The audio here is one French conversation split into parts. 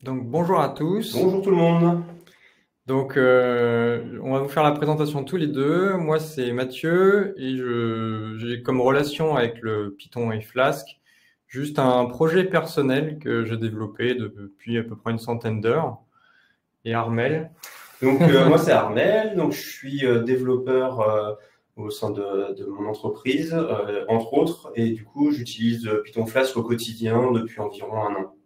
Donc bonjour à tous. Bonjour tout le monde. Donc on va vous faire la présentation tous les deux. Moi c'est Mathieu et j'ai comme relation avec le Python et Flask juste un projet personnel que j'ai développé depuis à peu près une centaine d'heures. Et Armel. Donc moi c'est Armel, donc je suis développeur au sein de mon entreprise, entre autres, et du coup j'utilise Python Flask au quotidien depuis environ un an.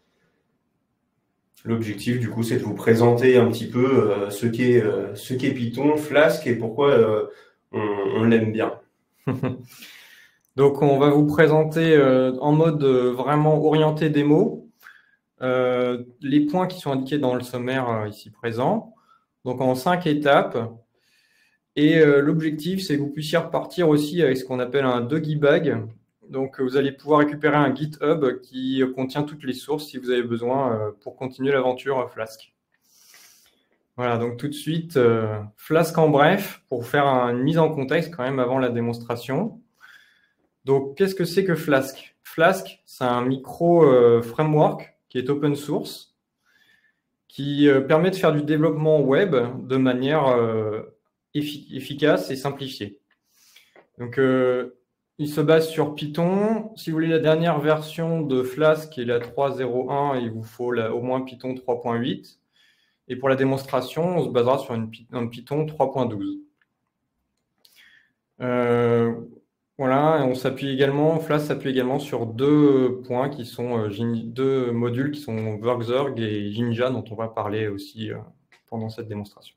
L'objectif du coup c'est de vous présenter un petit peu ce qu'est Python Flask et pourquoi on l'aime bien. Donc on va vous présenter en mode vraiment orienté démo les points qui sont indiqués dans le sommaire ici présent. Donc en 5 étapes. Et l'objectif, c'est que vous puissiez repartir aussi avec ce qu'on appelle un Doggy Bag. Donc, vous allez pouvoir récupérer un GitHub qui contient toutes les sources si vous avez besoin pour continuer l'aventure Flask. Voilà, donc tout de suite, Flask en bref, pour faire une mise en contexte quand même avant la démonstration. Donc, qu'est-ce que c'est que Flask? Flask, c'est un micro framework qui est open source, qui permet de faire du développement web de manière efficace et simplifiée. Donc, il se base sur Python. Si vous voulez la dernière version de Flask, qui est la 3.0.1, il vous faut au moins Python 3.8. Et pour la démonstration, on se basera sur un Python 3.12. Voilà, on s'appuie également, Flask s'appuie également sur deux points qui sont deux modules qui sont Workzorg et Jinja, dont on va parler aussi pendant cette démonstration.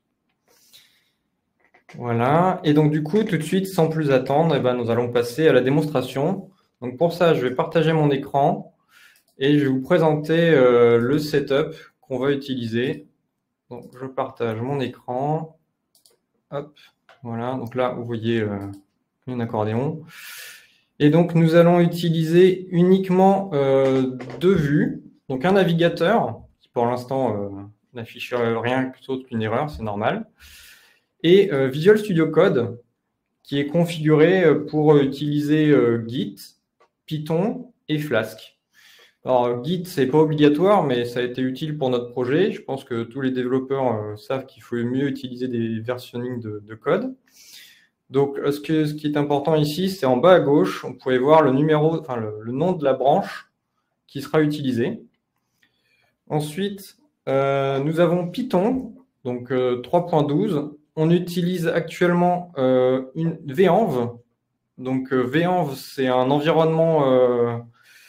Voilà, et donc du coup, tout de suite, sans plus attendre, eh ben, nous allons passer à la démonstration. Donc pour ça, je vais partager mon écran et je vais vous présenter le setup qu'on va utiliser. Donc je partage mon écran. Hop, voilà, donc là, vous voyez un accordéon. Et donc nous allons utiliser uniquement deux vues. Donc un navigateur, qui pour l'instant n'affiche rien d'autre qu'une erreur, c'est normal. Et Visual Studio Code, qui est configuré pour utiliser Git, Python et Flask. Alors Git, c'est pas obligatoire, mais ça a été utile pour notre projet. Je pense que tous les développeurs savent qu'il faut mieux utiliser des versionnings de code. Donc ce qui est important ici, c'est en bas à gauche, on pouvait voir le numéro, enfin le nom de la branche qui sera utilisée. Ensuite, nous avons Python, donc 3.12. On utilise actuellement une VEnv. Donc VEnv, c'est un environnement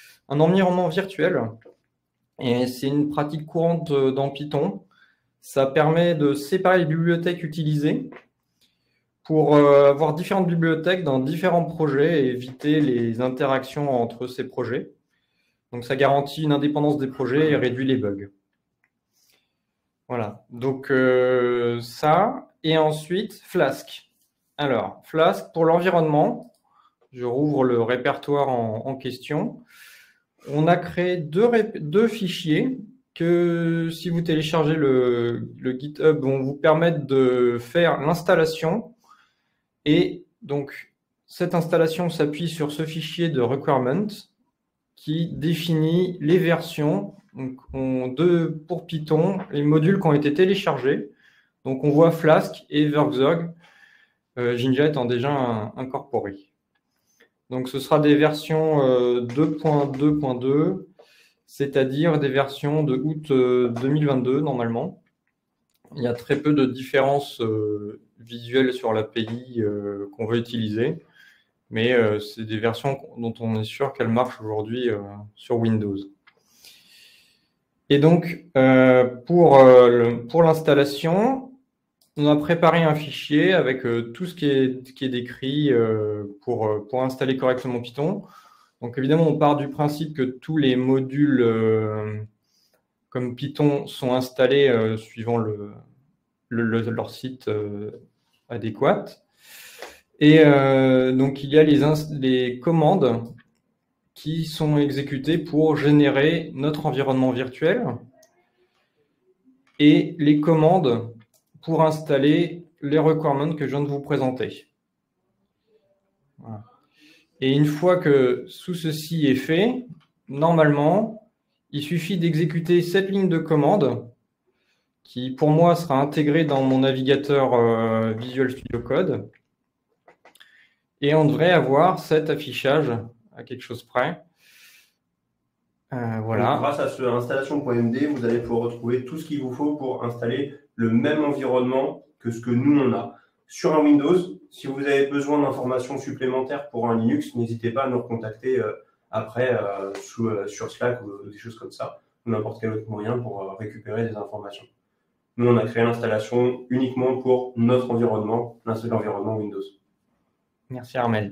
virtuel et c'est une pratique courante dans Python. Ça permet de séparer les bibliothèques utilisées pour avoir différentes bibliothèques dans différents projets et éviter les interactions entre ces projets. Donc ça garantit une indépendance des projets et réduit les bugs. Voilà, donc ça, et ensuite Flask. Alors, Flask pour l'environnement, je rouvre le répertoire en question. On a créé deux fichiers que, si vous téléchargez le GitHub, vont vous permettre de faire l'installation. Et donc, cette installation s'appuie sur ce fichier de requirement qui définit les versions. Donc, pour Python, les modules qui ont été téléchargés. Donc, on voit Flask et Workzorg, Jinja étant déjà incorporés. Donc, ce sera des versions 2.2.2, c'est-à-dire des versions de août 2022, normalement. Il y a très peu de différences visuelles sur l'API qu'on veut utiliser, mais c'est des versions dont on est sûr qu'elles marchent aujourd'hui sur Windows. Et donc, pour l'installation, on a préparé un fichier avec tout ce qui est décrit pour installer correctement Python. Donc, évidemment, on part du principe que tous les modules comme Python sont installés suivant leur site adéquat. Et donc, il y a les commandes qui sont exécutées pour générer notre environnement virtuel et les commandes pour installer les requirements que je viens de vous présenter. Voilà. Et une fois que tout ceci est fait, normalement, il suffit d'exécuter cette ligne de commande qui, pour moi, sera intégrée dans mon navigateur Visual Studio Code. Et on devrait avoir cet affichage à quelque chose près. Voilà. Donc, grâce à ce installation.md, vous allez pouvoir retrouver tout ce qu'il vous faut pour installer le même environnement que ce que nous, on a. Sur un Windows, si vous avez besoin d'informations supplémentaires pour un Linux, n'hésitez pas à nous recontacter après sur Slack ou des choses comme ça, ou n'importe quel autre moyen pour récupérer des informations. Nous, on a créé l'installation uniquement pour notre environnement, l'environnement Windows. Merci Armel.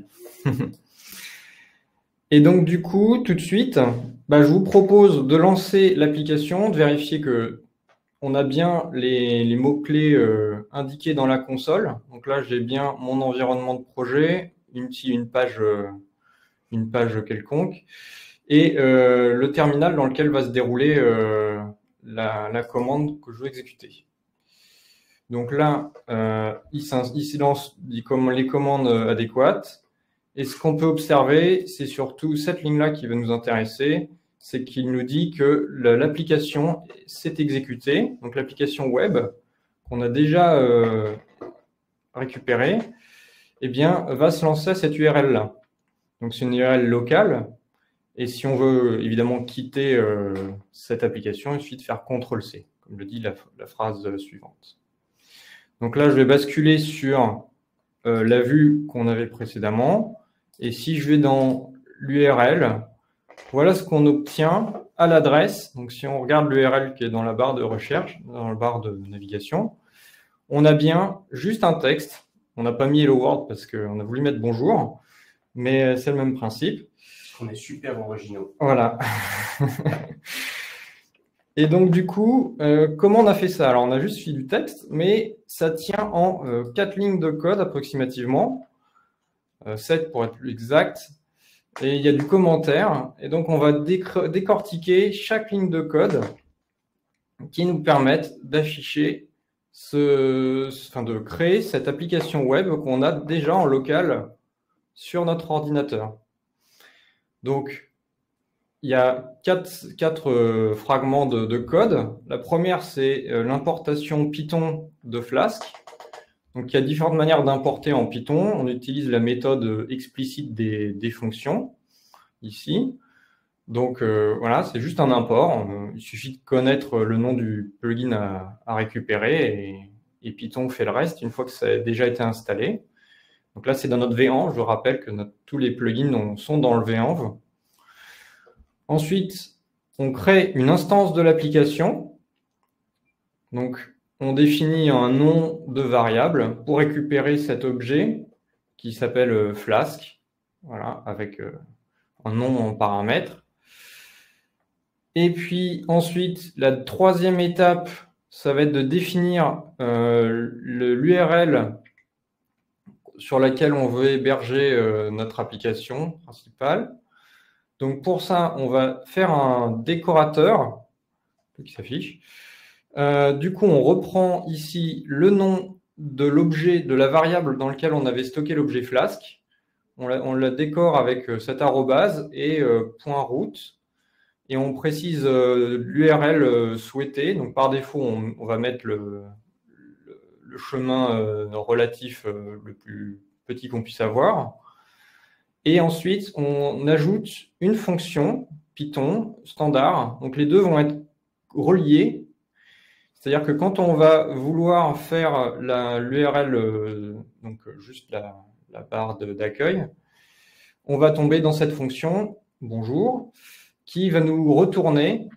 Et donc, du coup, tout de suite, je vous propose de lancer l'application, de vérifier que on a bien les mots-clés indiqués dans la console. Donc là, j'ai bien mon environnement de projet, une page quelconque, et le terminal dans lequel va se dérouler la commande que je veux exécuter. Donc là, il lance les commandes adéquates. Et ce qu'on peut observer, c'est surtout cette ligne-là qui va nous intéresser, c'est qu'il nous dit que l'application s'est exécutée, donc l'application web qu'on a déjà récupérée, eh bien, va se lancer à cette URL-là. Donc c'est une URL locale, et si on veut évidemment quitter cette application, il suffit de faire CTRL-C, comme le dit la phrase suivante. Donc là, je vais basculer sur la vue qu'on avait précédemment. Et si je vais dans l'URL, voilà ce qu'on obtient à l'adresse. Donc, si on regarde l'URL qui est dans la barre de recherche, dans la barre de navigation, on a bien juste un texte. On n'a pas mis Hello World parce qu'on a voulu mettre bonjour, mais c'est le même principe. On est super originaux. Voilà. Et donc, du coup, comment on a fait ça? Alors, on a juste fait du texte, mais ça tient en 4 lignes de code approximativement. 7 pour être plus exact, et il y a du commentaire, et donc on va décortiquer chaque ligne de code qui nous permettent d'afficher, de créer cette application web qu'on a déjà en local sur notre ordinateur. Donc, il y a quatre fragments de code. La première, c'est l'importation Python de Flask. Donc, il y a différentes manières d'importer en Python. On utilise la méthode explicite des fonctions, ici. Donc, voilà, c'est juste un import. Il suffit de connaître le nom du plugin à récupérer et Python fait le reste une fois que ça a déjà été installé. Donc là, c'est dans notre venv. Je rappelle que tous les plugins sont dans le venv. Ensuite, on crée une instance de l'application. Donc, on définit un nom de variable pour récupérer cet objet qui s'appelle Flask, voilà, avec un nom en paramètre. Et puis ensuite, la troisième étape, ça va être de définir l'URL sur laquelle on veut héberger notre application principale. Donc pour ça, on va faire un décorateur qui s'affiche. Du coup, on reprend ici le nom de l'objet, de la variable dans laquelle on avait stocké l'objet Flask. On la décore avec cet arrobase et .root. Et on précise l'URL souhaitée. Donc par défaut, on va mettre le chemin relatif le plus petit qu'on puisse avoir. Et ensuite, on ajoute une fonction Python standard. Donc les deux vont être reliés. C'est-à-dire que quand on va vouloir faire l'URL, donc juste la barre d'accueil, on va tomber dans cette fonction bonjour qui va nous retourner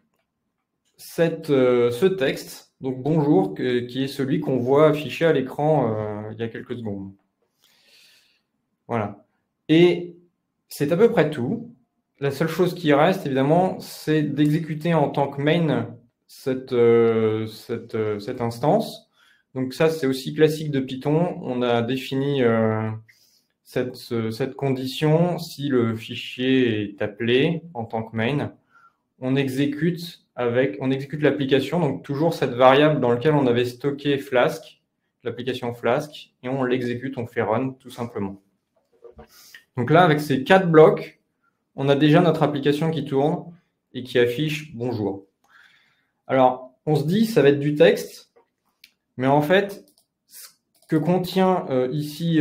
ce texte, donc bonjour, qui est celui qu'on voit affiché à l'écran il y a quelques secondes. Voilà. Et c'est à peu près tout. La seule chose qui reste, évidemment, c'est d'exécuter en tant que main cette instance. Donc ça, c'est aussi classique de Python. On a défini cette condition. Si le fichier est appelé en tant que main, on exécute l'application, donc toujours cette variable dans laquelle on avait stocké Flask, l'application Flask, et on l'exécute, on fait run tout simplement. Donc là, avec ces 4 blocs, on a déjà notre application qui tourne et qui affiche bonjour. Alors, on se dit, ça va être du texte, mais en fait, ce que contient ici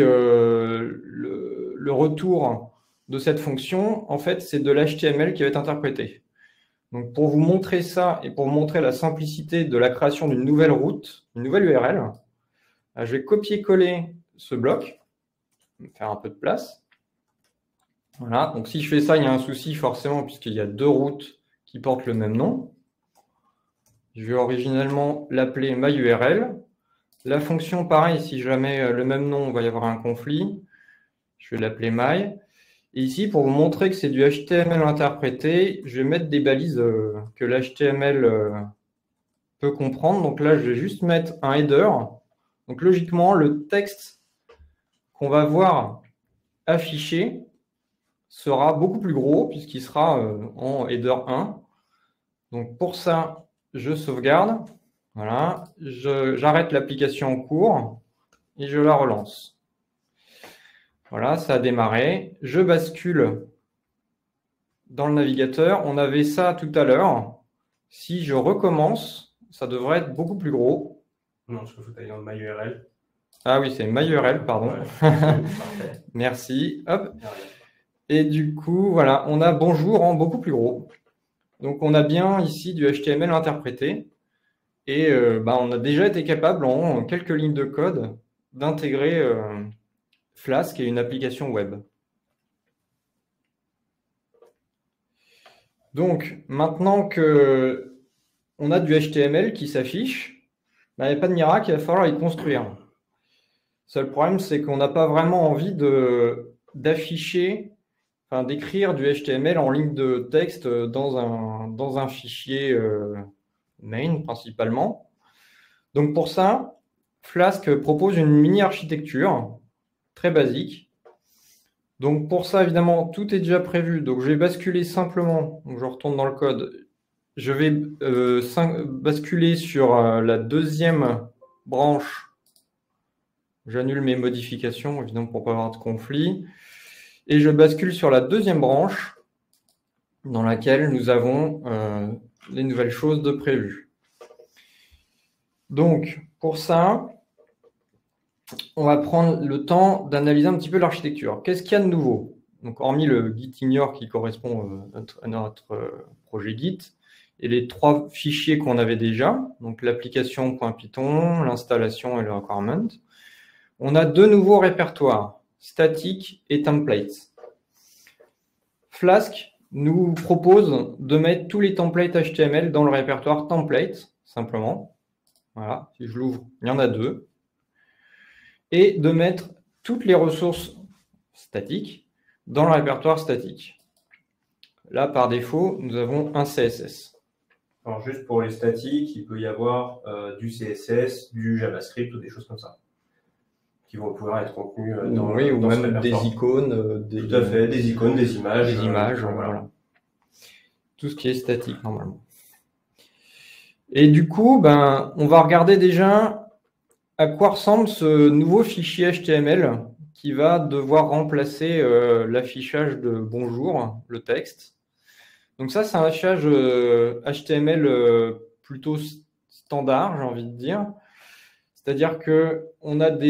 le retour de cette fonction, en fait, c'est de l'HTML qui va être interprété. Donc, pour vous montrer ça et pour vous montrer la simplicité de la création d'une nouvelle route, une nouvelle URL, je vais copier-coller ce bloc, faire un peu de place. Voilà, donc si je fais ça, il y a un souci forcément puisqu'il y a deux routes qui portent le même nom. Je vais originellement l'appeler myURL. La fonction, pareil, si jamais le même nom, il va y avoir un conflit. Je vais l'appeler my. Et ici, pour vous montrer que c'est du HTML interprété, je vais mettre des balises que l'HTML peut comprendre. Donc là, je vais juste mettre un header. Donc logiquement, le texte qu'on va voir affiché sera beaucoup plus gros puisqu'il sera en header 1. Donc pour ça, je sauvegarde. Voilà, j'arrête l'application en cours et je la relance. Voilà, ça a démarré. Je bascule dans le navigateur. On avait ça tout à l'heure. Si je recommence, ça devrait être beaucoup plus gros. Non, parce qu'il faut aller dans le myURL. Ah oui, c'est myURL, pardon. Ouais, merci. Hop. Et du coup, voilà, on a bonjour en beaucoup plus gros. Donc, on a bien ici du HTML interprété. Et on a déjà été capable, en quelques lignes de code, d'intégrer Flask, qui est une application web. Donc, maintenant qu'on a du HTML qui s'affiche, il n'y a pas de miracle, il va falloir y construire. Le seul problème, c'est qu'on n'a pas vraiment envie d'afficher, d'écrire du HTML en ligne de texte dans un fichier main principalement. Donc pour ça, Flask propose une mini-architecture très basique. Donc pour ça, évidemment, tout est déjà prévu. Donc je vais basculer simplement, donc je retourne dans le code, je vais basculer sur la deuxième branche. J'annule mes modifications, évidemment, pour ne pas avoir de conflit. Et je bascule sur la deuxième branche dans laquelle nous avons les nouvelles choses de prévues. Donc, pour ça, on va prendre le temps d'analyser un petit peu l'architecture. Qu'est-ce qu'il y a de nouveau? Donc, hormis le git ignore qui correspond à notre projet Git, et les trois fichiers qu'on avait déjà, donc l'application.python, l'installation et le requirement, on a deux nouveaux répertoires, static et templates. Flask nous propose de mettre tous les templates HTML dans le répertoire template, simplement. Voilà, si je l'ouvre, il y en a deux. Et de mettre toutes les ressources statiques dans le répertoire statique. Là, par défaut, nous avons un CSS. Alors, juste pour les statiques, il peut y avoir du CSS, du JavaScript ou des choses comme ça, qui vont pouvoir être contenues dans oui, ou dans ce même répertoire. des icônes. Tout à fait, des icônes, des images. Des images, voilà. voilà. Tout ce qui est statique, normalement. Et du coup, on va regarder déjà à quoi ressemble ce nouveau fichier HTML qui va devoir remplacer l'affichage de bonjour, le texte. Donc ça, c'est un affichage HTML plutôt standard, j'ai envie de dire. C'est-à-dire qu'on a un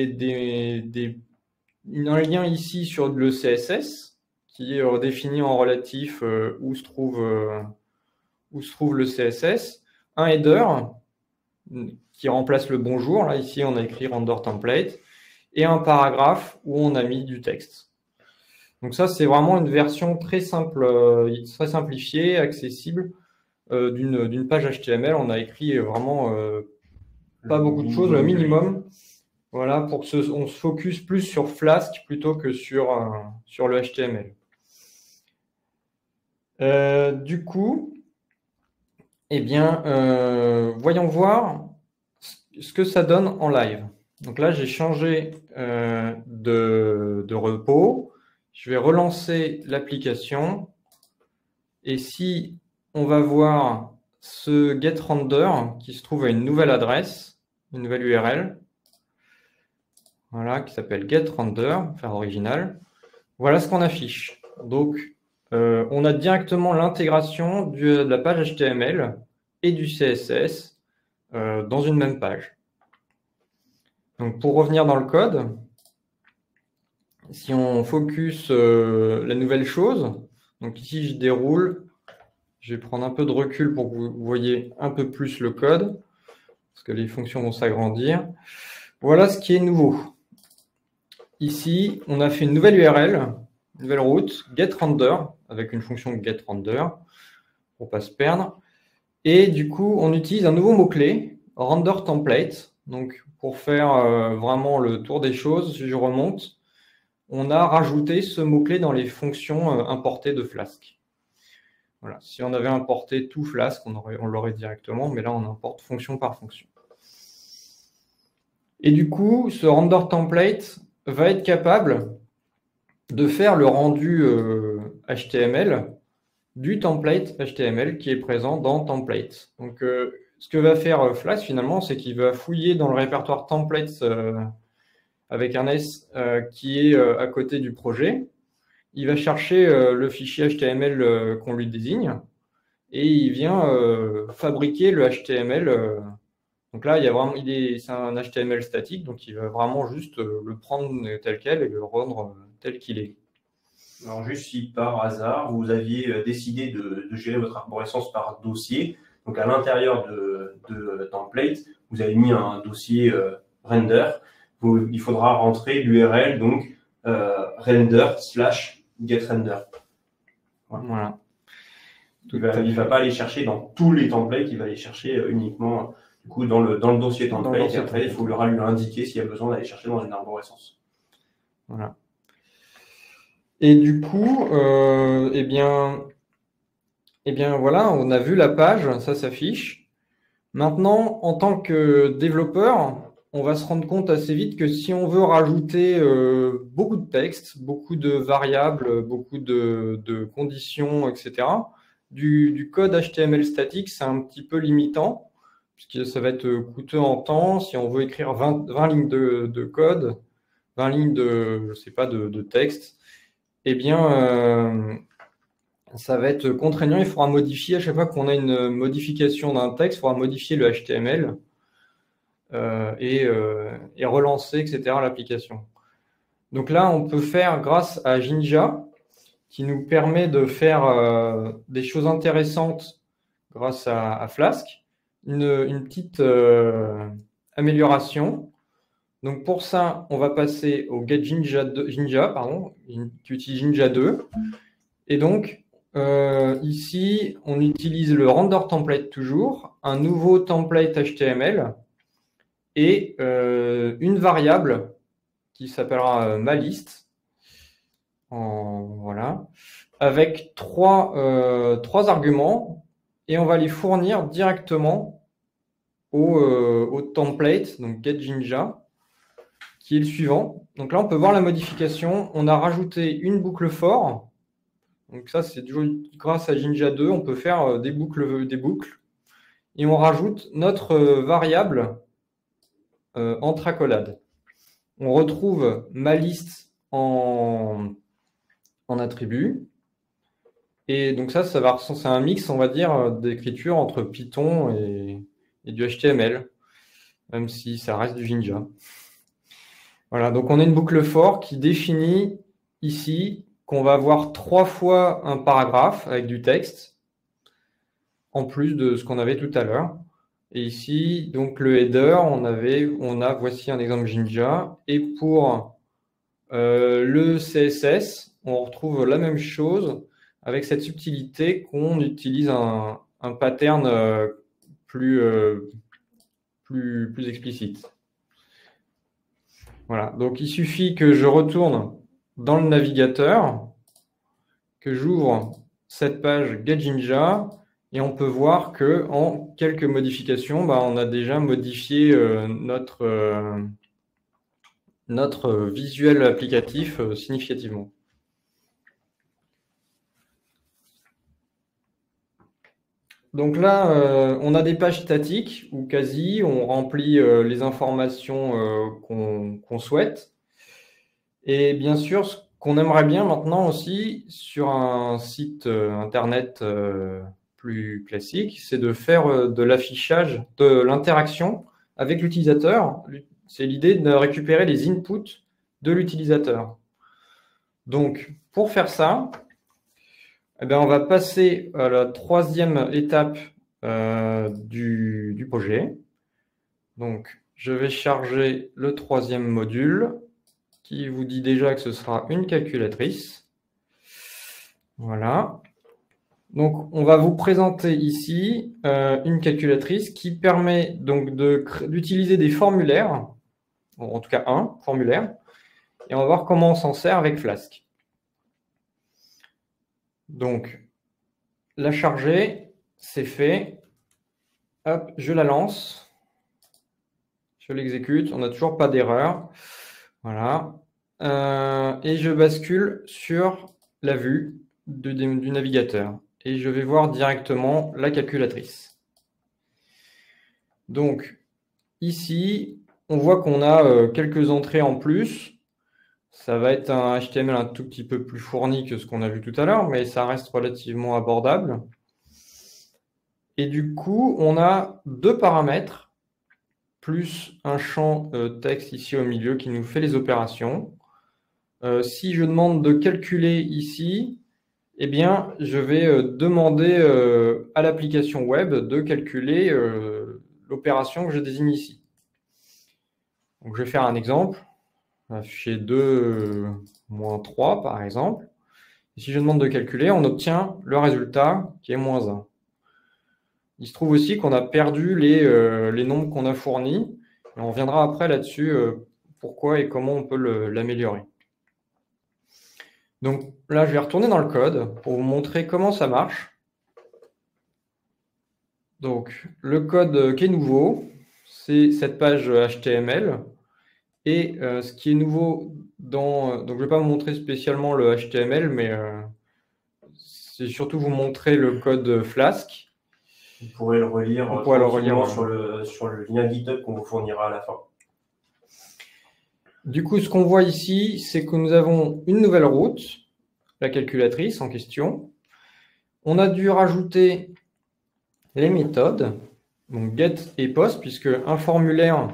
lien ici sur le CSS qui est redéfini en relatif où se trouve le CSS, un header qui remplace le bonjour. Là, ici, on a écrit render template et un paragraphe où on a mis du texte. Donc ça, c'est vraiment une version très simple, très simplifiée, accessible d'une page HTML. On a écrit vraiment pas beaucoup de choses, le minimum. Voilà, pour que on se focus plus sur Flask plutôt que sur le HTML. Du coup, voyons voir ce que ça donne en live. Donc là, j'ai changé de repos. Je vais relancer l'application. Et si on va voir ce getRender qui se trouve à une nouvelle adresse, une nouvelle URL, voilà, qui s'appelle getRender, faire original. Voilà ce qu'on affiche. Donc, on a directement l'intégration de la page HTML et du CSS dans une même page. Donc, pour revenir dans le code, si on focus la nouvelle chose, donc ici je déroule, je vais prendre un peu de recul pour que vous voyez un peu plus le code, parce que les fonctions vont s'agrandir. Voilà ce qui est nouveau. Ici, on a fait une nouvelle URL, une nouvelle route, getRender, avec une fonction getRender, pour ne pas se perdre. Et du coup, on utilise un nouveau mot-clé, renderTemplate. Donc, pour faire vraiment le tour des choses, si je remonte, on a rajouté ce mot-clé dans les fonctions importées de Flask. Voilà. Si on avait importé tout Flask, on l'aurait directement, mais là, on importe fonction par fonction. Et du coup, ce renderTemplate va être capable de faire le rendu HTML du template HTML qui est présent dans Templates. Donc, ce que va faire Flask, finalement, c'est qu'il va fouiller dans le répertoire Templates avec un S qui est à côté du projet. Il va chercher le fichier HTML qu'on lui désigne et il vient fabriquer le HTML. Donc là, c'est un HTML statique, donc il va vraiment juste le prendre tel quel et le rendre tel qu'il est. Alors juste si par hasard, vous aviez décidé de gérer votre arborescence par dossier, donc à l'intérieur de template, vous avez mis un dossier render, il faudra rentrer l'URL, donc render/getRender. Voilà. Il ne va pas aller chercher dans tous les templates, il va aller chercher uniquement du coup, dans le dossier template, et après il faudra lui indiquer s'il y a besoin d'aller chercher dans une arborescence. Voilà. Et du coup, eh bien voilà, on a vu la page, ça s'affiche. Maintenant, en tant que développeur, on va se rendre compte assez vite que si on veut rajouter beaucoup de texte, beaucoup de variables, beaucoup de conditions, etc., du code HTML statique, c'est un petit peu limitant, puisque ça va être coûteux en temps. Si on veut écrire 20 lignes de code, 20 lignes de texte, eh bien, ça va être contraignant. Il faudra modifier à chaque fois qu'on a une modification d'un texte, il faudra modifier le HTML et relancer, etc., l'application. Donc là, on peut faire, grâce à Jinja, qui nous permet de faire des choses intéressantes grâce à Flask, une petite amélioration. Donc pour ça, on va passer au getJinja, qui utilise Jinja 2. Et donc, ici, on utilise le renderTemplate toujours, un nouveau template HTML et une variable qui s'appellera malist, voilà, avec trois arguments, et on va les fournir directement au template, donc getJinja, qui est le suivant. Donc là, on peut voir la modification. On a rajouté une boucle for. Donc ça, c'est toujours grâce à Jinja 2, on peut faire des boucles. Et on rajoute notre variable entre accolades. On retrouve ma liste en attribut. Et donc ça va c'est un mix, on va dire, d'écriture entre Python et du HTML, même si ça reste du Jinja. Voilà, donc on a une boucle for qui définit ici qu'on va avoir 3 fois un paragraphe avec du texte, en plus de ce qu'on avait tout à l'heure. Et ici, donc le header, voici un exemple Jinja. Et pour le CSS, on retrouve la même chose avec cette subtilité qu'on utilise un pattern plus explicite. Voilà, donc il suffit que je retourne dans le navigateur, que j'ouvre cette page getJinja, et on peut voir qu'en quelques modifications, on a déjà modifié notre visuel applicatif significativement. Donc là, on a des pages statiques ou quasi, on remplit les informations qu'on souhaite. Et bien sûr, qu'on aimerait bien maintenant aussi sur un site internet plus classique, c'est de faire de l'affichage, de l'interaction avec l'utilisateur. C'est l'idée de récupérer les inputs de l'utilisateur. Donc, pour faire ça, eh bien, on va passer à la troisième étape du projet. Donc, je vais charger le troisième module qui vous dit déjà que ce sera une calculatrice. Voilà. Donc, on va vous présenter ici une calculatrice qui permet donc d'utiliser des formulaires, en tout cas un formulaire, et on va voir comment on s'en sert avec Flask. Donc, la charger, c'est fait. Hop, je la lance. Je l'exécute. On n'a toujours pas d'erreur. Voilà. Et je bascule sur la vue du navigateur. Et je vais voir directement la calculatrice. Donc, ici, on voit qu'on a quelques entrées en plus. Ça va être un HTML un tout petit peu plus fourni que ce qu'on a vu tout à l'heure, mais ça reste relativement abordable. Et du coup, on a deux paramètres, plus un champ texte ici au milieu qui nous fait les opérations. Si je demande de calculer ici, eh bien, je vais demander à l'application web de calculer l'opération que je désigne ici. Donc, je vais faire un exemple. Afficher 2 moins 3, par exemple. Et si je demande de calculer, on obtient le résultat qui est moins 1. Il se trouve aussi qu'on a perdu les nombres qu'on a fournis. Et on reviendra après là-dessus pourquoi et comment on peut l'améliorer. Donc là, je vais retourner dans le code pour vous montrer comment ça marche. Donc, le code qui est nouveau, c'est cette page HTML. Et ce qui est nouveau donc je ne vais pas vous montrer spécialement le HTML, mais c'est surtout vous montrer le code Flask. Vous pourrez le relire, sur le lien GitHub qu'on vous fournira à la fin. Du coup, ce qu'on voit ici, c'est que nous avons une nouvelle route, la calculatrice en question. On a dû rajouter les méthodes, donc get et post, puisque un formulaire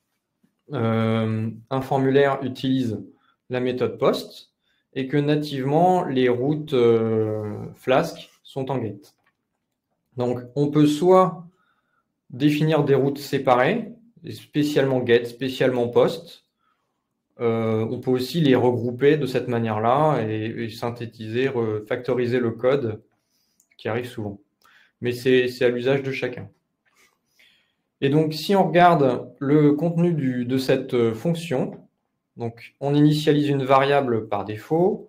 utilise la méthode post et que nativement, les routes Flask sont en get. Donc, on peut soit définir des routes séparées, spécialement get, spécialement post. On peut aussi les regrouper de cette manière-là et synthétiser, factoriser le code qui arrive souvent. Mais c'est à l'usage de chacun. Et donc, si on regarde le contenu de cette fonction, donc on initialise une variable par défaut,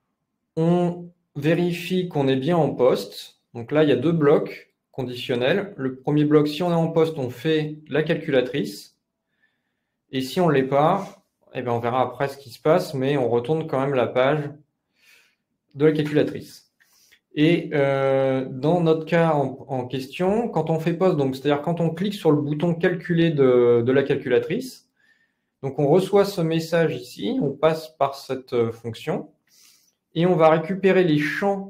on vérifie qu'on est bien en poste. Donc là, il y a deux blocs conditionnels. Le premier bloc, si on est en poste, on fait la calculatrice. Et si on ne l'est pas, eh bien, on verra après ce qui se passe, mais on retourne quand même la page de la calculatrice. Et dans notre cas en question, quand on fait post, donc c'est-à-dire quand on clique sur le bouton calculer de la calculatrice, donc on reçoit ce message ici, on passe par cette fonction, et on va récupérer les champs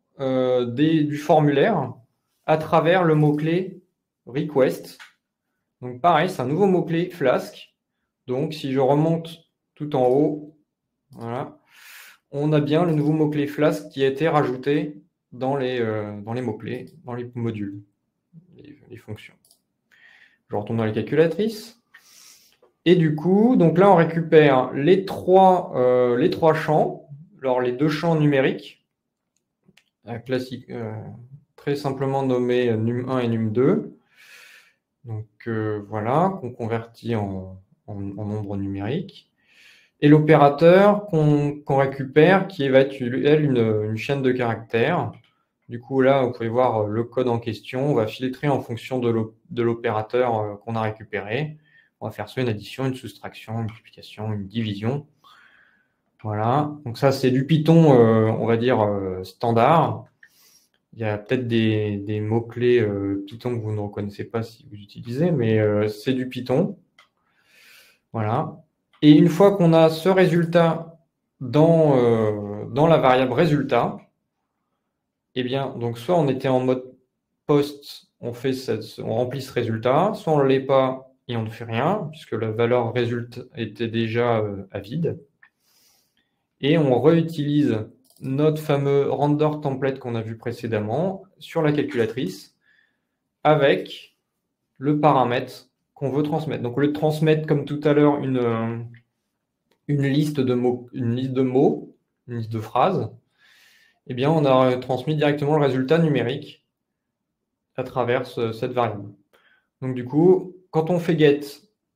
du formulaire à travers le mot-clé request. Donc pareil, c'est un nouveau mot-clé Flask. Donc si je remonte tout en haut, voilà, on a bien le nouveau mot-clé Flask qui a été rajouté dans les mots-clés, dans les modules, les fonctions. Je retourne dans la calculatrice. Et du coup, donc là, on récupère les trois champs, alors les deux champs numériques, classique, très simplement nommés num1 et num2. Donc voilà, qu'on convertit en nombre numérique. Et l'opérateur qu'on récupère, qui va être, elle, une chaîne de caractères. Du coup, là, vous pouvez voir le code en question. On va filtrer en fonction de l'opérateur qu'on a récupéré. On va faire soit une addition, une soustraction, une multiplication, une division. Voilà. Donc ça, c'est du Python, on va dire, standard. Il y a peut-être des mots-clés Python que vous ne reconnaissez pas si vous utilisez, mais c'est du Python. Voilà. Et une fois qu'on a ce résultat dans la variable résultat, eh bien, donc soit on était en mode post, on remplit ce résultat, soit on ne l'est pas et on ne fait rien, puisque la valeur résultat était déjà à vide. Et on réutilise notre fameux render template qu'on a vu précédemment sur la calculatrice avec le paramètre qu'on veut transmettre. Donc, au lieu de transmettre, comme tout à l'heure, une liste de mots, une liste de phrases, eh bien, on a transmis directement le résultat numérique à travers cette variable. Donc, du coup, quand on fait get,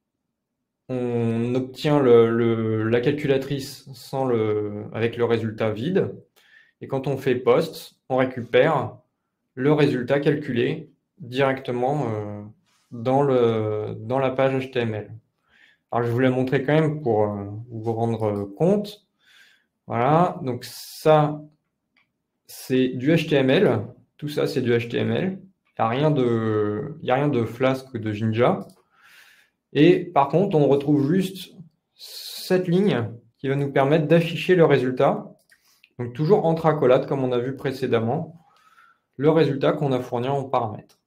on obtient la calculatrice avec le résultat vide. Et quand on fait post, on récupère le résultat calculé directement dans la page HTML. Alors, je vous l'ai montré quand même pour vous rendre compte. Voilà, donc ça, c'est du HTML. Tout ça, c'est du HTML. Il n'y a rien de Flask ou de Jinja. Et par contre, on retrouve juste cette ligne qui va nous permettre d'afficher le résultat. Donc toujours entre accolades, comme on a vu précédemment, le résultat qu'on a fourni en paramètres.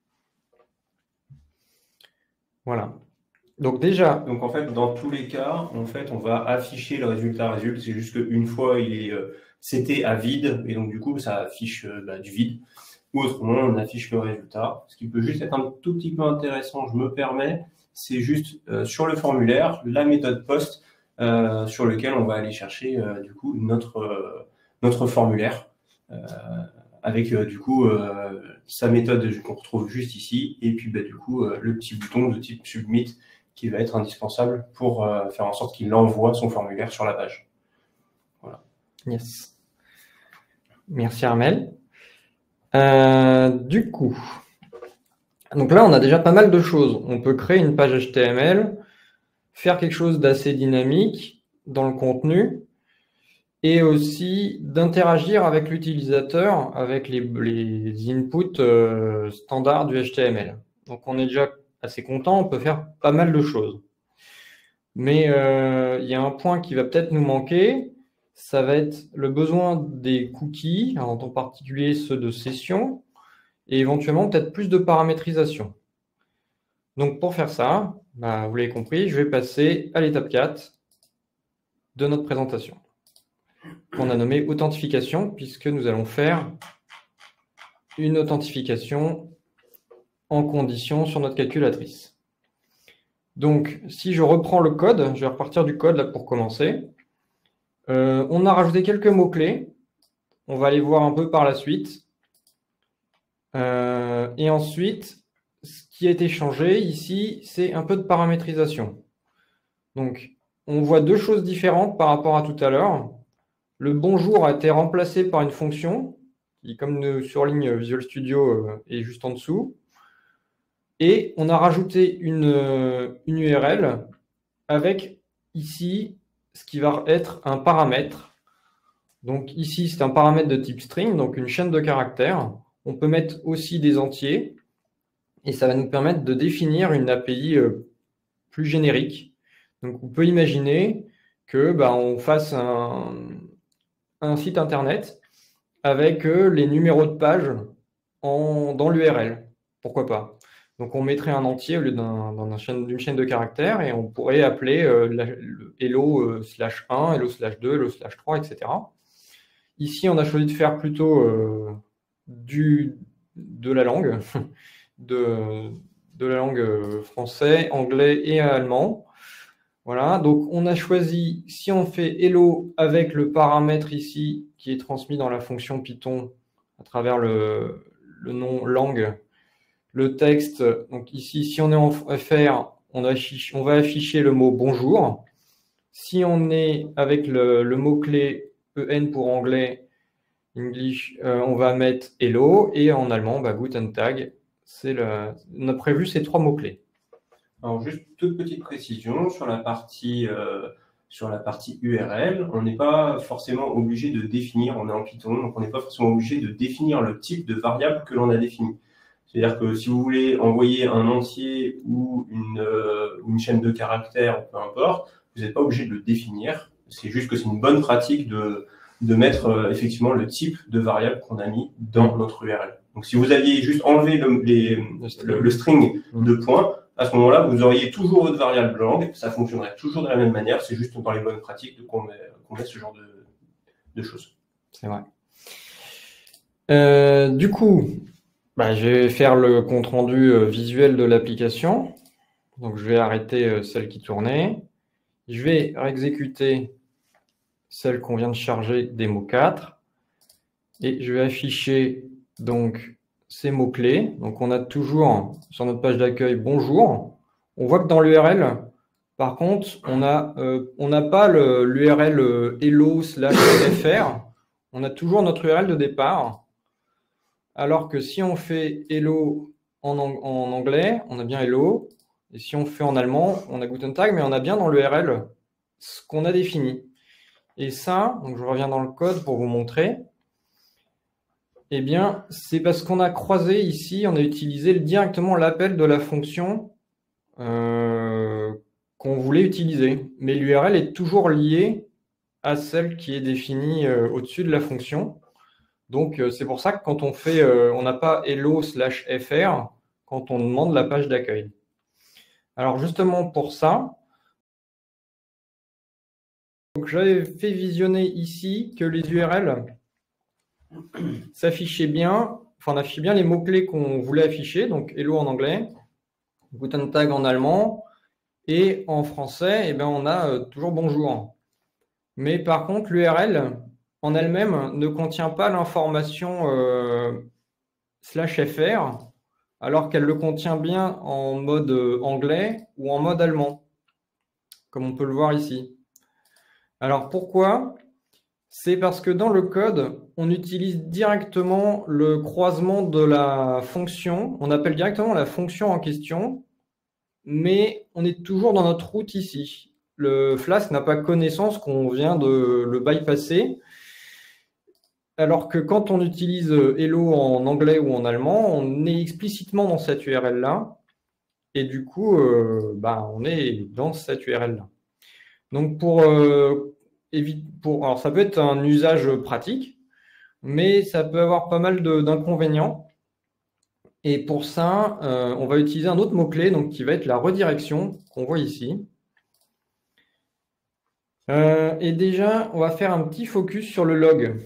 Voilà. Donc déjà. Donc en fait, dans tous les cas, en fait, on va afficher le résultat. C'est juste qu'une fois, c'était à vide, et donc du coup, ça affiche du vide. Ou autrement, on affiche le résultat. Ce qui peut juste être un tout petit peu intéressant, je me permets, c'est juste sur le formulaire, la méthode post, sur lequel on va aller chercher du coup notre formulaire avec du coup sa méthode qu'on retrouve juste ici, et puis du coup le petit bouton de type submit qui va être indispensable pour faire en sorte qu'il envoie son formulaire sur la page. Voilà. Yes. Merci Armel. Du coup, donc là, on a déjà pas mal de choses. On peut créer une page HTML, faire quelque chose d'assez dynamique dans le contenu, et aussi d'interagir avec l'utilisateur, avec les inputs standards du HTML. Donc, on est déjà assez content, on peut faire pas mal de choses. Mais il y a un point qui va peut-être nous manquer, ça va être le besoin des cookies, en particulier ceux de session, et éventuellement peut-être plus de paramétrisation. Donc pour faire ça, vous l'avez compris, je vais passer à l'étape 4 de notre présentation, qu'on a nommée authentification, puisque nous allons faire une authentification en condition sur notre calculatrice. Donc si je reprends le code, je vais repartir du code là pour commencer. On a rajouté quelques mots-clés, on va les voir un peu par la suite. Et ensuite, ce qui a été changé ici, c'est un peu de paramétrisation. Donc, on voit deux choses différentes par rapport à tout à l'heure. Le bonjour a été remplacé par une fonction, qui, comme nous surligne Visual Studio, est juste en dessous. Et on a rajouté une URL avec ici ce qui va être un paramètre. Donc ici, c'est un paramètre de type string, donc une chaîne de caractères. On peut mettre aussi des entiers et ça va nous permettre de définir une API plus générique. Donc on peut imaginer que on fasse un site internet avec les numéros de page dans l'URL. Pourquoi pas? Donc on mettrait un entier au lieu d'une chaîne de caractères et on pourrait appeler le hello /1, hello /2, hello /3, etc. Ici, on a choisi de faire plutôt de la langue, de la langue français, anglais et allemand. Voilà, donc on a choisi, si on fait hello avec le paramètre ici qui est transmis dans la fonction Python à travers le nom langue, le texte, donc ici, si on est en FR, on va afficher le mot bonjour. Si on est avec le mot-clé EN pour anglais, English, on va mettre hello, et en allemand, Guten Tag. On a prévu ces trois mots-clés. Alors, juste toute petite précision sur la partie URL, on n'est pas forcément obligé de définir, on est en Python, donc on n'est pas forcément obligé de définir le type de variable que l'on a défini. C'est-à-dire que si vous voulez envoyer un entier ou une chaîne de caractères, peu importe, vous n'êtes pas obligé de le définir. c'est juste que c'est une bonne pratique de mettre effectivement le type de variable qu'on a mis dans notre URL. Donc, si vous aviez juste enlevé le string de points, à ce moment-là, vous auriez toujours votre variable langue, ça fonctionnerait toujours de la même manière, c'est juste dans les bonnes pratiques qu'on met ce genre de choses. C'est vrai. Du coup, je vais faire le compte-rendu visuel de l'application. Donc, je vais arrêter celle qui tournait. Je vais réexécuter celle qu'on vient de charger démo 4. Et je vais afficher donc ces mots-clés. Donc, on a toujours sur notre page d'accueil bonjour. On voit que dans l'URL, par contre, on n'a pas l'URL hello/fr. On a toujours notre URL de départ. Alors que si on fait hello en anglais, on a bien hello. Et si on fait en allemand, on a Guten Tag, mais on a bien dans l'URL ce qu'on a défini. Et ça, donc je reviens dans le code pour vous montrer. Eh bien, c'est parce qu'on a croisé ici, on a utilisé directement l'appel de la fonction qu'on voulait utiliser. Mais l'URL est toujours liée à celle qui est définie au-dessus de la fonction. Donc, c'est pour ça que quand on fait, on n'a pas hello/fr quand on demande la page d'accueil. Alors, justement pour ça, j'avais fait visionner ici que les URL s'affichaient bien, enfin, on affichait bien les mots-clés qu'on voulait afficher, donc hello en anglais, Guten Tag en allemand, et en français, eh bien, on a toujours bonjour. Mais par contre, l'URL en elle-même ne contient pas l'information /fr, alors qu'elle le contient bien en mode anglais ou en mode allemand, comme on peut le voir ici. Alors pourquoi? C'est parce que dans le code, on utilise directement le croisement de la fonction, on appelle directement la fonction en question, mais on est toujours dans notre route ici. Le Flask n'a pas connaissance qu'on vient de le bypasser, alors que quand on utilise hello en anglais ou en allemand, on est explicitement dans cette URL-là, et du coup, on est dans cette URL-là. Donc alors ça peut être un usage pratique, mais ça peut avoir pas mal d'inconvénients. Et pour ça, on va utiliser un autre mot-clé, donc qui va être la redirection, qu'on voit ici. Et déjà, on va faire un petit focus sur le log.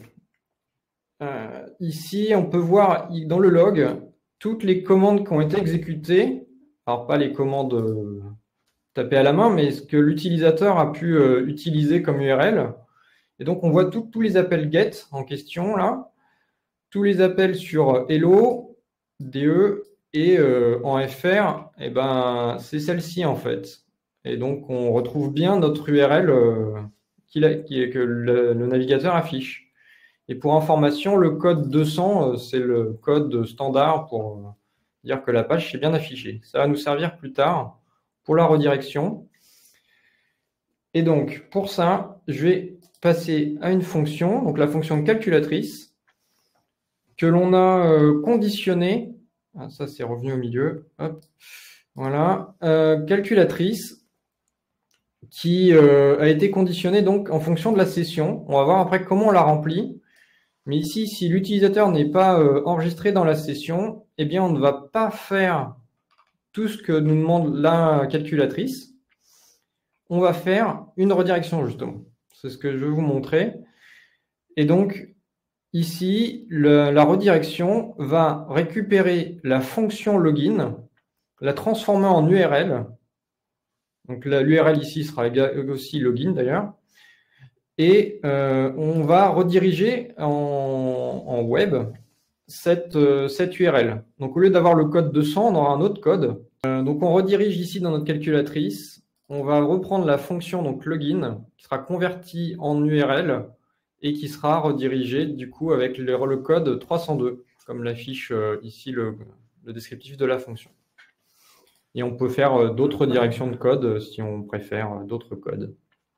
Ici, on peut voir dans le log toutes les commandes qui ont été exécutées. Alors, pas les commandes tapées à la main, mais ce que l'utilisateur a pu utiliser comme URL. Et donc, on voit tous les appels GET en question, là. Tous les appels sur hello, DE, et en FR, c'est celle-ci, en fait. Et donc, on retrouve bien notre URL que le navigateur affiche. Et pour information, le code 200, c'est le code standard pour dire que la page s'est bien affichée. Ça va nous servir plus tard pour la redirection. Et donc, pour ça, je vais passer à une fonction, donc la fonction calculatrice, que l'on a conditionnée. Ah, ça, c'est revenu au milieu. Hop. Voilà. Calculatrice qui a été conditionnée donc en fonction de la session. On va voir après comment on la remplit. Mais ici, si l'utilisateur n'est pas enregistré dans la session, eh bien, on ne va pas faire tout ce que nous demande la calculatrice. On va faire une redirection, justement. C'est ce que je vais vous montrer. Et donc, ici, la redirection va récupérer la fonction login, la transformer en URL. Donc, l'URL ici sera aussi login, d'ailleurs. Et on va rediriger en web cette URL. Donc, au lieu d'avoir le code 200, on aura un autre code. Donc, on redirige ici dans notre calculatrice. On va reprendre la fonction donc login qui sera convertie en URL et qui sera redirigée du coup avec le code 302, comme l'affiche ici le descriptif de la fonction. Et on peut faire d'autres directions de code si on préfère d'autres codes.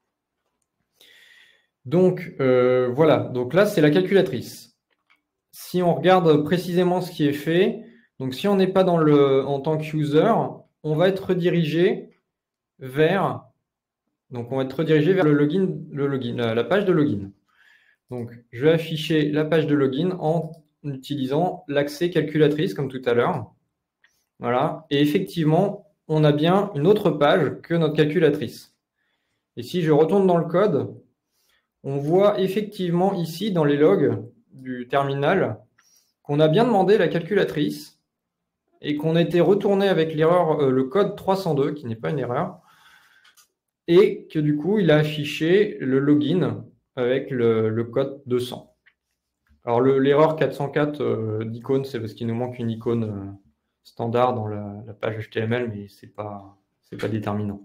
Donc, voilà. Donc là, c'est la calculatrice. Si on regarde précisément ce qui est fait, donc si on n'est pas en tant qu'user, on va être redirigé vers Donc, on va être redirigé vers la page de login. Donc, je vais afficher la page de login en utilisant l'accès calculatrice, comme tout à l'heure. Voilà. Et effectivement, on a bien une autre page que notre calculatrice. Et si je retourne dans le code, on voit effectivement ici, dans les logs du terminal, qu'on a bien demandé la calculatrice et qu'on a été retourné avec l'erreur, le code 302, qui n'est pas une erreur, et que du coup, il a affiché le login avec le code 200. Alors, l'erreur 404 d'icône, c'est parce qu'il nous manque une icône standard dans la page HTML, mais ce n'est pas déterminant.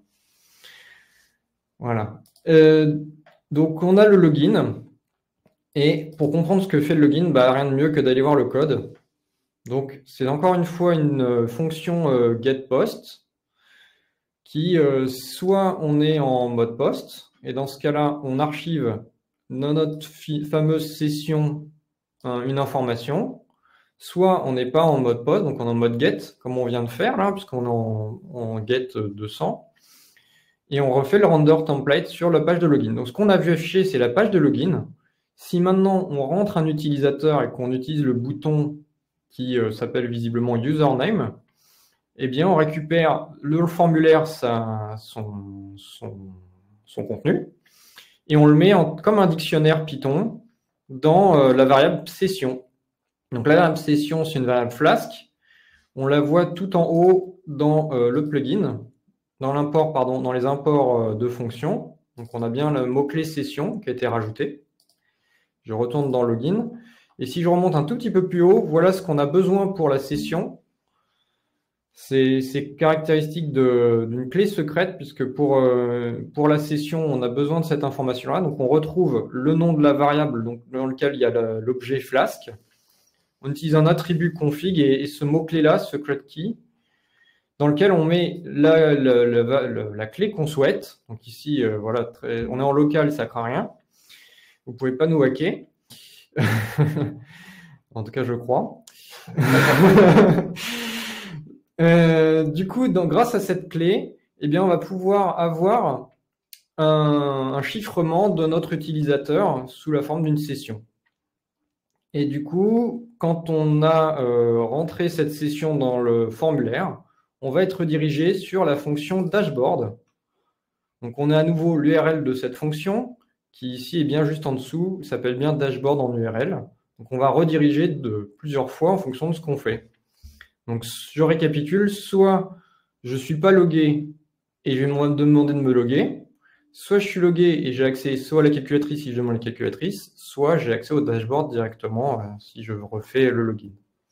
Voilà. Donc, on a le login. Et pour comprendre ce que fait le login, rien de mieux que d'aller voir le code. Donc, c'est encore une fois une fonction getPost qui, soit on est en mode post, et dans ce cas-là, on archive dans notre fameuse session une information, soit on n'est pas en mode post, donc on est en mode get, comme on vient de faire là, puisqu'on est en get 200, et on refait le render template sur la page de login. Donc, ce qu'on a vu afficher, c'est la page de login. Si maintenant on rentre un utilisateur et qu'on utilise le bouton qui s'appelle visiblement username, eh bien on récupère le formulaire, son contenu, et on le met comme un dictionnaire Python dans la variable session. Donc la variable session, c'est une variable Flask. On la voit tout en haut dans le plugin, dans les imports de fonctions. Donc on a bien le mot-clé session qui a été rajouté. Je retourne dans login. Et si je remonte un tout petit peu plus haut, voilà ce qu'on a besoin pour la session. C'est caractéristique d'une clé secrète, puisque pour la session, on a besoin de cette information-là. Donc, on retrouve le nom de la variable dans lequel il y a l'objet Flask. On utilise un attribut config et ce mot-clé-là, secret key, dans lequel on met la clé qu'on souhaite. Donc ici, voilà, on est en local, ça ne craint rien. Vous ne pouvez pas nous hacker. En tout cas, je crois. Du coup, grâce à cette clé, eh bien, on va pouvoir avoir un chiffrement de notre utilisateur sous la forme d'une session. Et du coup, quand on a rentré cette session dans le formulaire, on va être redirigé sur la fonction dashboard. Donc, on a à nouveau l'URL de cette fonction qui ici est bien juste en dessous, s'appelle bien dashboard en URL. Donc, on va rediriger de plusieurs fois en fonction de ce qu'on fait. Donc, je récapitule, soit je ne suis pas logué et je vais me demander de me loguer, soit je suis logué et j'ai accès soit à la calculatrice si je demande la calculatrice, soit j'ai accès au dashboard directement si je refais le login.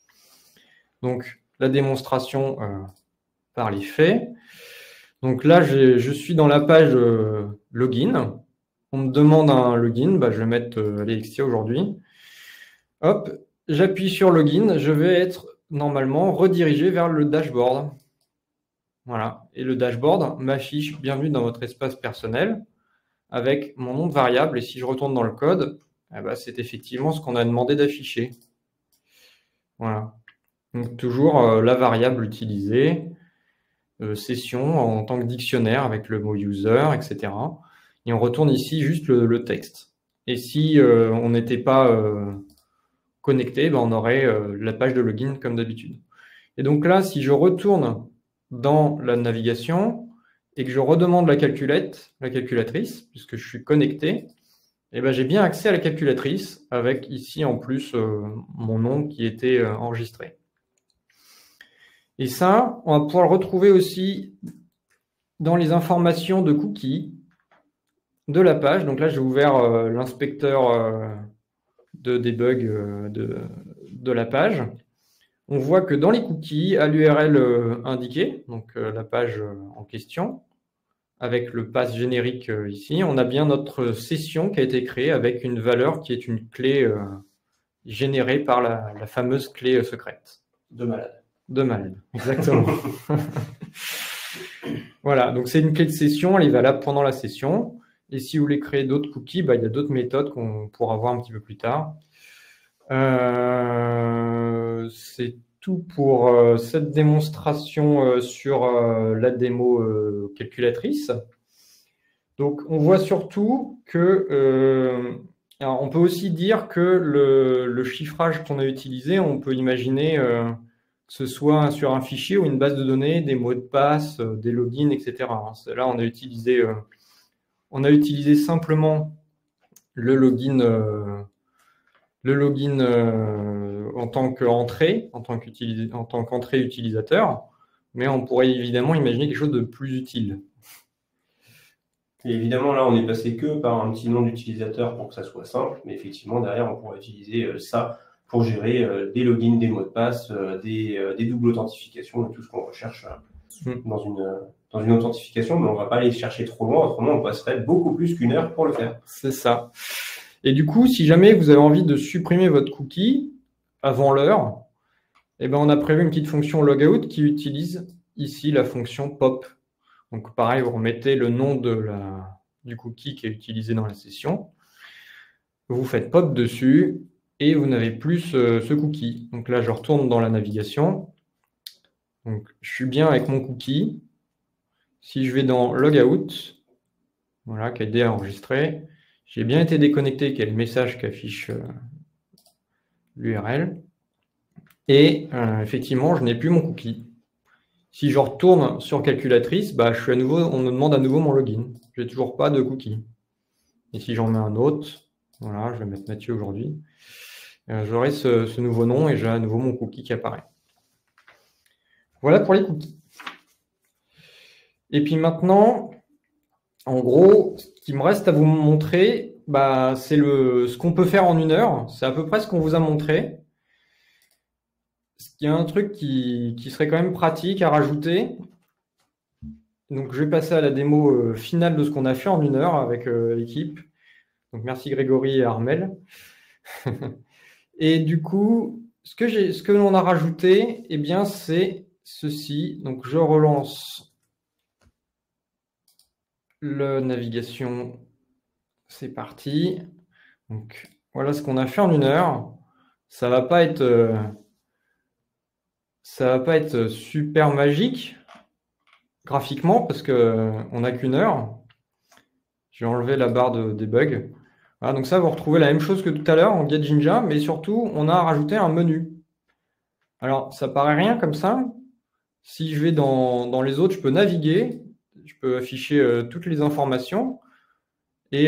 Donc, la démonstration par les faits. Donc là, je suis dans la page login. On me demande un login, je vais mettre Alexia aujourd'hui. Hop, j'appuie sur login, je vais être normalement redirigé vers le dashboard. Voilà, et le dashboard m'affiche bienvenue dans votre espace personnel avec mon nom de variable. Et si je retourne dans le code, c'est effectivement ce qu'on a demandé d'afficher. Voilà. Donc toujours la variable utilisée, session en tant que dictionnaire avec le mot user, etc. Et on retourne ici juste le texte. Et si on n'était pas connecté, on aurait la page de login comme d'habitude. Et donc là, si je retourne dans la navigation et que je redemande la calculatrice, puisque je suis connecté, j'ai bien accès à la calculatrice avec ici en plus mon nom qui était enregistré. Et ça, on va pouvoir le retrouver aussi dans les informations de cookies de la page. Donc là, j'ai ouvert l'inspecteur de debug de la page. On voit que dans les cookies, à l'URL indiquée, donc la page en question, avec le pass générique ici, on a bien notre session qui a été créée avec une valeur qui est une clé générée par la fameuse clé secrète. De malade. De malade, exactement. Voilà, donc c'est une clé de session, elle est valable pendant la session. Et si vous voulez créer d'autres cookies, il y a d'autres méthodes qu'on pourra voir un petit peu plus tard. C'est tout pour cette démonstration sur la démo calculatrice. Donc, on voit surtout que, alors on peut aussi dire que le chiffrage qu'on a utilisé, on peut imaginer que ce soit sur un fichier ou une base de données, des mots de passe, des logins, etc. Là, on a utilisé simplement le login en tant qu'entrée, en tant qu'entrée utilisateur, mais on pourrait évidemment imaginer quelque chose de plus utile. Et évidemment, là, on n'est passé que par un petit nom d'utilisateur pour que ça soit simple, mais effectivement, derrière, on pourrait utiliser ça pour gérer des logins, des mots de passe, des doubles authentifications et tout ce qu'on recherche dans une authentification, mais on ne va pas aller chercher trop loin, autrement on passerait beaucoup plus qu'une heure pour le faire. C'est ça. Et du coup, si jamais vous avez envie de supprimer votre cookie avant l'heure, eh ben, on a prévu une petite fonction logout qui utilise ici la fonction pop. Donc pareil, vous remettez le nom du cookie qui est utilisé dans la session. Vous faites pop dessus et vous n'avez plus ce cookie. Donc là, je retourne dans la navigation. Donc, je suis bien avec mon cookie. Si je vais dans logout, voilà, qui a été enregistré, j'ai bien été déconnecté, qui est le message qui affiche l'URL. Et effectivement, je n'ai plus mon cookie. Si je retourne sur calculatrice, bah, on me demande à nouveau mon login. Je n'ai toujours pas de cookie. Et si j'en mets un autre, voilà, je vais mettre Mathieu aujourd'hui, j'aurai ce nouveau nom et j'ai à nouveau mon cookie qui apparaît. Voilà pour les cookies. Et puis maintenant, en gros, ce qui me reste à vous montrer, bah, c'est ce qu'on peut faire en 1 heure. C'est à peu près ce qu'on vous a montré. Il y a un truc qui serait quand même pratique à rajouter. Donc, je vais passer à la démo finale de ce qu'on a fait en 1 heure avec l'équipe. Donc, merci Grégory et Armel. Et du coup, ce que l'on a rajouté, eh bien, c'est ceci. Donc, je relance la navigation. C'est parti. Donc, voilà ce qu'on a fait en 1 heure. Ça va pas être super magique graphiquement parce qu'on n'a qu'1 heure. J'ai enlevé la barre de debug. Voilà, donc ça, vous retrouvez la même chose que tout à l'heure en GetJinja, mais surtout, on a rajouté un menu. Alors, ça paraît rien comme ça. Si je vais dans les autres, je peux naviguer, je peux afficher toutes les informations. Et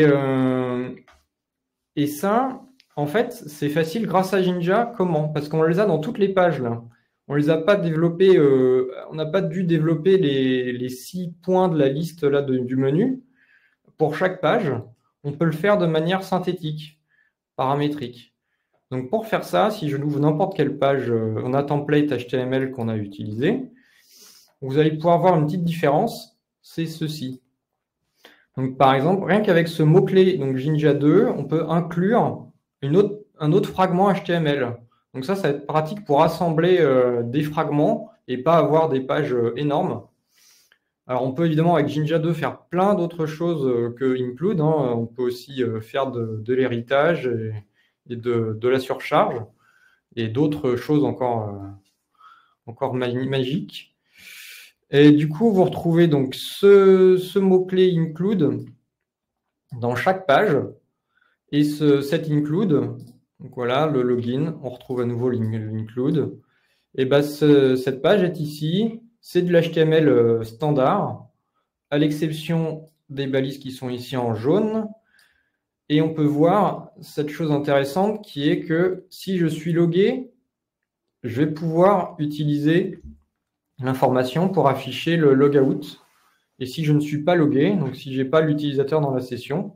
ça, en fait, c'est facile grâce à Jinja. Comment? Parce qu'on les a dans toutes les pages là. On les a pas développés, on n'a pas dû développer les 6 points de la liste là du menu pour chaque page. On peut le faire de manière synthétique, paramétrique. Donc pour faire ça, si je ouvre n'importe quelle page, on a template HTML qu'on a utilisé, vous allez pouvoir voir une petite différence, c'est ceci. Donc par exemple, rien qu'avec ce mot-clé, donc Jinja 2, on peut inclure un autre fragment HTML. Donc ça va être pratique pour assembler des fragments et pas avoir des pages énormes. Alors on peut évidemment avec Jinja 2 faire plein d'autres choses que include. On peut aussi faire de l'héritage et de la surcharge et d'autres choses encore magiques. Et du coup, vous retrouvez donc ce mot-clé include dans chaque page et cet include. Donc voilà, le login, on retrouve à nouveau l'include. Et ben, cette page est ici, c'est de l'HTML standard, à l'exception des balises qui sont ici en jaune. Et on peut voir cette chose intéressante qui est que si je suis logué, je vais pouvoir utiliser l'information pour afficher le logout. Et si je ne suis pas logué, donc si je n'ai pas l'utilisateur dans la session,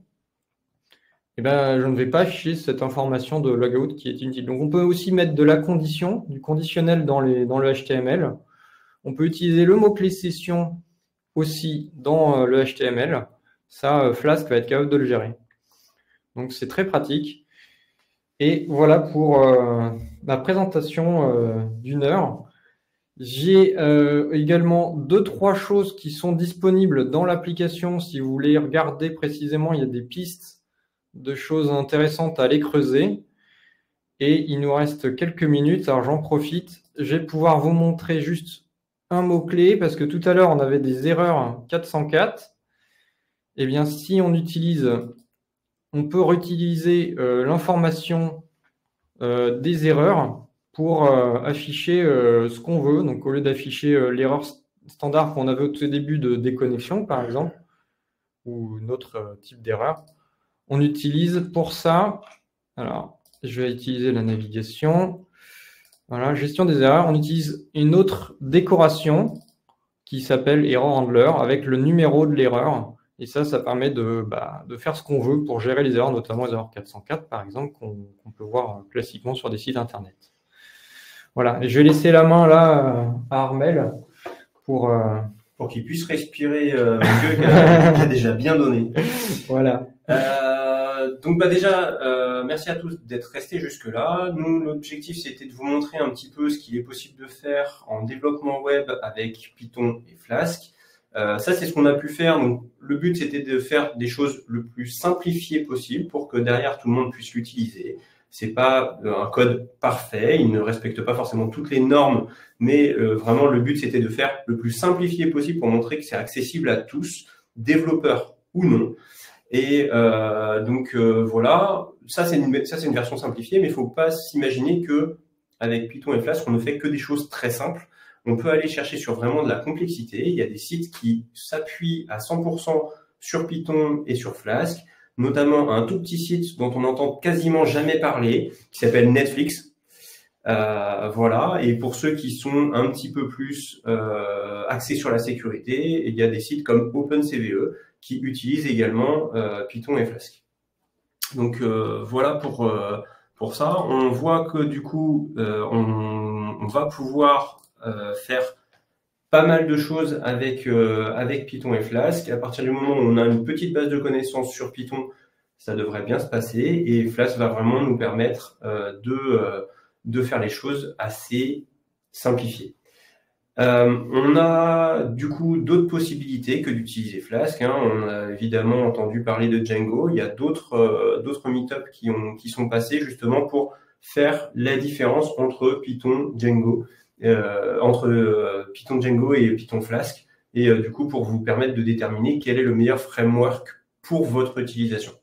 eh ben, je ne vais pas afficher cette information de logout qui est inutile. Donc, on peut aussi mettre de la condition, du conditionnel dans le HTML. On peut utiliser le mot-clé session aussi dans le HTML. Ça, Flask va être capable de le gérer. Donc, c'est très pratique. Et voilà pour ma présentation d'1 heure. J'ai également 2-3 choses qui sont disponibles dans l'application. Si vous voulez regarder précisément, il y a des pistes de choses intéressantes à aller creuser. Et il nous reste quelques minutes, alors j'en profite. Je vais pouvoir vous montrer juste un mot-clé, parce que tout à l'heure, on avait des erreurs 404. eh bien, si on peut réutiliser l'information des erreurs pour afficher ce qu'on veut. Donc, au lieu d'afficher l'erreur standard qu'on avait au tout début de déconnexion, par exemple, ou un autre type d'erreur, on utilise pour ça, alors, je vais utiliser la navigation. Voilà, gestion des erreurs. On utilise une autre décoration qui s'appelle Error Handler avec le numéro de l'erreur. Et ça permet de faire ce qu'on veut pour gérer les erreurs, notamment les erreurs 404, par exemple, qu'on peut voir classiquement sur des sites Internet. Voilà, et je vais laisser la main là à Armel pour qu'il puisse respirer mieux qui a déjà bien donné. Voilà. Donc déjà, merci à tous d'être restés jusque-là. Nous, l'objectif, c'était de vous montrer un petit peu ce qu'il est possible de faire en développement web avec Python et Flask. Ça, c'est ce qu'on a pu faire. Donc, le but, c'était de faire des choses le plus simplifiées possible pour que derrière, tout le monde puisse l'utiliser. C'est pas un code parfait, il ne respecte pas forcément toutes les normes, mais vraiment, le but, c'était de faire le plus simplifié possible pour montrer que c'est accessible à tous, développeurs ou non. Et voilà, ça c'est une version simplifiée, mais il ne faut pas s'imaginer que avec Python et Flask, on ne fait que des choses très simples. On peut aller chercher sur vraiment de la complexité. Il y a des sites qui s'appuient à 100% sur Python et sur Flask, notamment un tout petit site dont on n'entend quasiment jamais parler, qui s'appelle Netflix. Voilà. Et pour ceux qui sont un petit peu plus axés sur la sécurité, il y a des sites comme OpenCVE qui utilisent également Python et Flask. Donc voilà pour ça. On voit que du coup, on va pouvoir faire pas mal de choses avec Python et Flask. À partir du moment où on a une petite base de connaissances sur Python, ça devrait bien se passer. Et Flask va vraiment nous permettre de faire les choses assez simplifiées. On a du coup d'autres possibilités que d'utiliser Flask. On a évidemment entendu parler de Django. Il y a d'autres meet-ups qui sont passés justement pour faire la différence entre Python, Django, Python Django et Python Flask. Et du coup, pour vous permettre de déterminer quel est le meilleur framework pour votre utilisation.